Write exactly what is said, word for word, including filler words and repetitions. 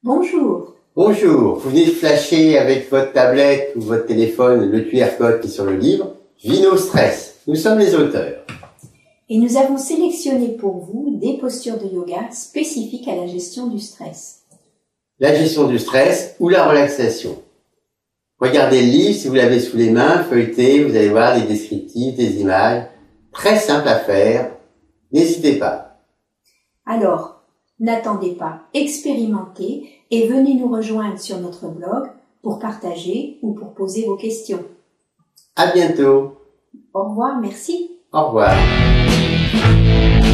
Bonjour. Bonjour, vous venez de flasher avec votre tablette ou votre téléphone le Q R code qui est sur le livre Vino Stress. Nous sommes les auteurs. Et nous avons sélectionné pour vous des postures de yoga spécifiques à la gestion du stress. La gestion du stress ou la relaxation. Regardez le livre si vous l'avez sous les mains, feuilletez, vous allez voir des descriptifs, des images. Très simple à faire, n'hésitez pas. Alors, n'attendez pas, expérimentez et venez nous rejoindre sur notre blog pour partager ou pour poser vos questions. À bientôt. Au revoir, merci. Au revoir.